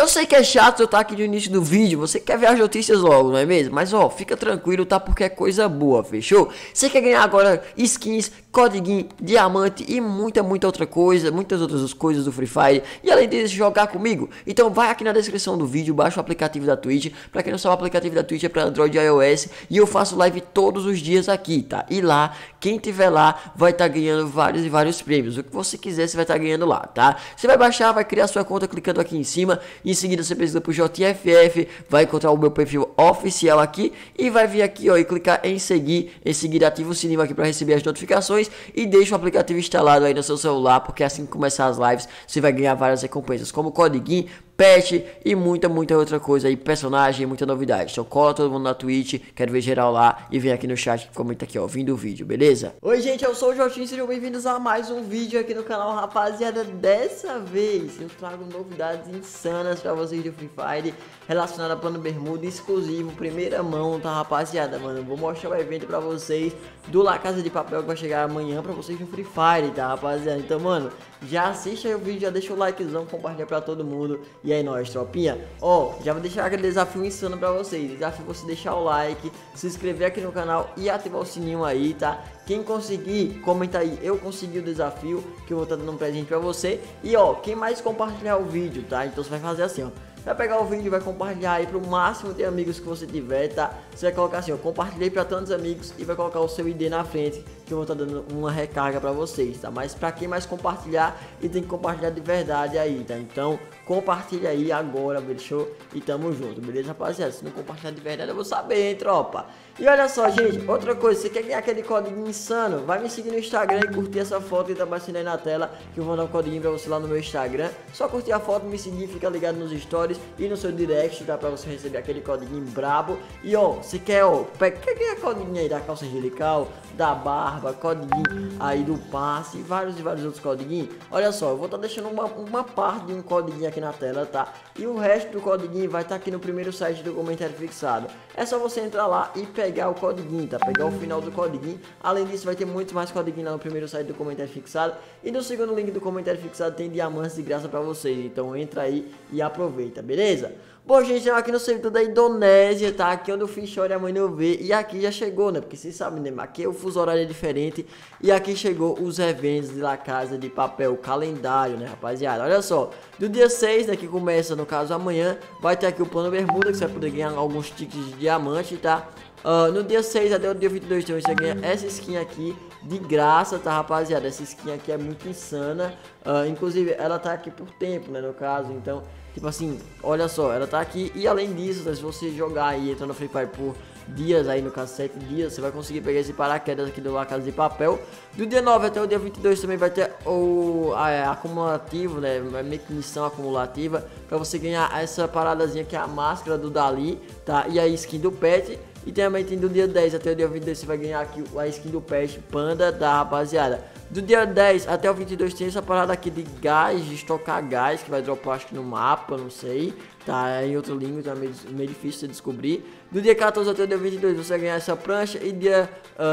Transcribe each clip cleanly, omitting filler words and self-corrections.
Eu sei que é chato eu estar aqui no início do vídeo, você quer ver as notícias logo, não é mesmo? Mas ó, fica tranquilo, tá? Porque é coisa boa, fechou? Você quer ganhar agora skins, código, diamante e muita outra coisa, muitas outras coisas do Free Fire. E além disso, jogar comigo? Então vai aqui na descrição do vídeo, baixa o aplicativo da Twitch. Pra quem não sabe, o aplicativo da Twitch é pra Android e iOS. E eu faço live todos os dias aqui, tá? E lá, quem tiver lá vai estar ganhando vários prêmios. O que você quiser, você vai estar ganhando lá, tá? Você vai baixar, vai criar sua conta clicando aqui em cima. Em seguida você precisa pro JFF, vai encontrar o meu perfil oficial aqui. E vai vir aqui, ó, e clicar em seguir. Em seguida ativa o sininho aqui pra receber as notificações. E deixa o aplicativo instalado aí no seu celular, porque assim que começar as lives, você vai ganhar várias recompensas, como codiguinho, pet e muita outra coisa aí, personagem, muita novidade. Então cola todo mundo na Twitch, quero ver geral lá e vem aqui no chat que comenta aqui, ó, vindo o vídeo, beleza? Oi gente, eu sou o Jotinho, sejam bem-vindos a mais um vídeo aqui no canal, rapaziada. Dessa vez eu trago novidades insanas pra vocês do Free Fire, relacionada a plano bermuda exclusivo, primeira mão, tá, rapaziada? Mano, vou mostrar o evento pra vocês do La Casa de Papel que vai chegar amanhã pra vocês no Free Fire, tá, rapaziada? Então, mano, já assiste aí o vídeo, já deixa o likezão, compartilha pra todo mundo. E aí nós, tropinha, ó, já vou deixar aquele desafio insano pra vocês. Desafio você deixar o like, se inscrever aqui no canal e ativar o sininho aí, tá? Quem conseguir, comenta aí, eu consegui o desafio, que eu vou estar dando um presente pra você. E ó, quem mais compartilhar o vídeo, tá? Então você vai fazer assim, ó, vai pegar o vídeo e vai compartilhar aí pro máximo de amigos que você tiver, tá? Você vai colocar assim, ó, compartilhei pra tantos amigos e vai colocar o seu ID na frente, que eu vou estar dando uma recarga pra vocês, tá? Mas pra quem mais compartilhar, e tem que compartilhar de verdade aí, tá? Então, compartilha aí agora, fechou? E tamo junto, beleza, rapaziada? Se não compartilhar de verdade, eu vou saber, hein, tropa? E olha só, gente, outra coisa, você quer ganhar aquele código insano? Vai me seguir no Instagram e curtir essa foto que tá aparecendo aí na tela, que eu vou dar um código pra você lá no meu Instagram. Só curtir a foto, me seguir, fica ligado nos stories e no seu direct, tá? Pra você receber aquele código brabo. E ó, você quer, ó, quer ganhar código aí da calça angelical, da barba, código aí do passe e vários outros códigos. Olha só, eu vou estar deixando uma parte de um código aqui na tela, tá? E o resto do código vai estar aqui no primeiro site do comentário fixado. É só você entrar lá e pegar o código, tá? Pegar o final do código. Além disso, vai ter muito mais código lá no primeiro site do comentário fixado. E no segundo link do comentário fixado tem diamantes de graça pra vocês. Então entra aí e aproveita, beleza? Bom, gente, estamos aqui no servidor da Indonésia, tá? Aqui onde eu fiz Chore Amanhã Eu Ver. E aqui já chegou, né? Porque vocês sabem, né? Aqui o fuso horário é diferente. E aqui chegou os eventos de La Casa de Papel, calendário, né, rapaziada? Olha só, do dia 6, né, que começa, no caso, amanhã, vai ter aqui o plano bermuda, que você vai poder ganhar alguns tickets de diamante, tá? No dia 6 até o dia 22, então você ganha essa skin aqui de graça, tá, rapaziada? Essa skin aqui é muito insana. Inclusive, ela tá aqui por tempo, né, no caso, então... Tipo assim, olha só, ela tá aqui. E além disso, né, se você jogar aí, entrar no Free Fire por dias, aí no caso 7 dias, você vai conseguir pegar esse paraquedas aqui do La Casa de Papel. Do dia 9 até o dia 22 também vai ter o acumulativo, né, meio que missão acumulativa, pra você ganhar essa paradazinha que é a máscara do Dali, tá? E a skin do pet. E também tem do dia 10 até o dia 22 você vai ganhar aqui a skin do pet Panda, da rapaziada. Do dia 10 até o 22 tem essa parada aqui de gás, de estocar gás, que vai dropar acho que no mapa, não sei. Tá em outro link, tá meio difícil de descobrir. Do dia 14 até o dia 22 você vai ganhar essa prancha. E dia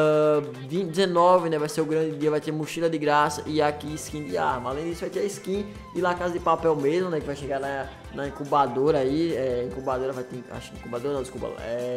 19, né, vai ser o grande dia, vai ter mochila de graça e aqui skin de arma. Além disso vai ter a skin de La Casa de Papel mesmo, né, que vai chegar na incubadora aí. Incubadora vai ter, acho que incubadora não, desculpa.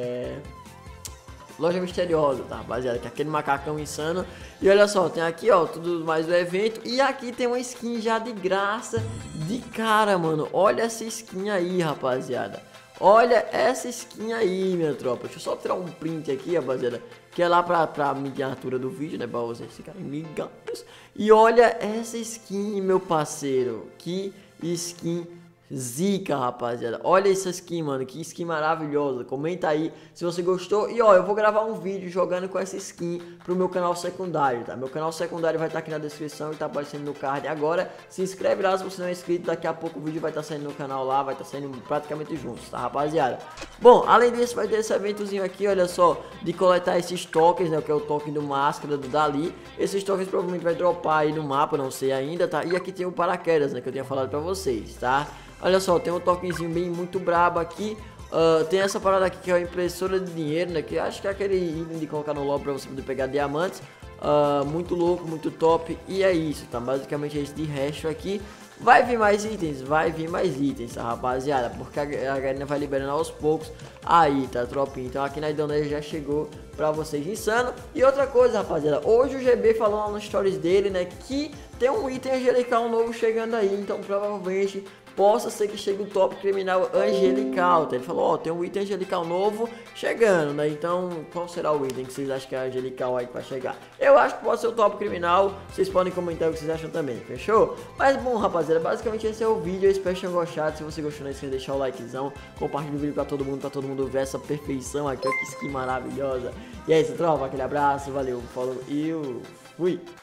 Loja misteriosa, tá, rapaziada? Que é aquele macacão insano. E olha só, tem aqui, ó, tudo mais do evento. E aqui tem uma skin já de graça de cara, mano. Olha essa skin aí, rapaziada. Olha essa skin aí, minha tropa. Deixa eu só tirar um print aqui, rapaziada, que é lá pra miniatura do vídeo, né, pra vocês ficarem ligados. E olha essa skin, meu parceiro. Que skin zica, rapaziada. Olha essa skin, mano, que skin maravilhosa. Comenta aí se você gostou. E ó, eu vou gravar um vídeo jogando com essa skin pro meu canal secundário, tá? Meu canal secundário vai estar aqui na descrição e tá aparecendo no card agora. Se inscreve lá se você não é inscrito. Daqui a pouco o vídeo vai estar saindo no canal lá, vai estar saindo praticamente juntos, tá, rapaziada? Bom, além disso vai ter esse eventozinho aqui, olha só, de coletar esses tokens, né, que é o token do máscara do Dali. Esses tokens provavelmente vai dropar aí no mapa, não sei ainda, tá? E aqui tem o paraquedas, né, que eu tinha falado pra vocês, tá? Olha só, tem um tokenzinho bem muito brabo aqui. Tem essa parada aqui que é a impressora de dinheiro, né? Que acho que é aquele item de colocar no lobby pra você poder pegar diamantes. Muito louco, muito top. E é isso, tá? Basicamente é esse de resto aqui. vai vir mais itens, tá, rapaziada? Porque a galera vai liberando aos poucos aí, tá, tropinha? Então aqui na Indonésia já chegou pra vocês insano. E outra coisa, rapaziada, hoje o GB falou lá nos stories dele, né, que tem um item angelical novo chegando aí, então provavelmente possa ser que chegue o top criminal angelical, tá? Ele falou, ó, tem um item angelical novo chegando, né? Então, qual será o item que vocês acham que é angelical aí que vai chegar? Eu acho que pode ser o top criminal, vocês podem comentar o que vocês acham também, fechou? Mas bom, rapaziada, basicamente esse é o vídeo, eu espero que tenham gostado. Se você gostou, não esqueça de deixar o likezão, compartilha o vídeo pra todo mundo ver essa perfeição aqui, ó, que skin maravilhosa. E é isso, tropa, aquele abraço, valeu, falou e fui!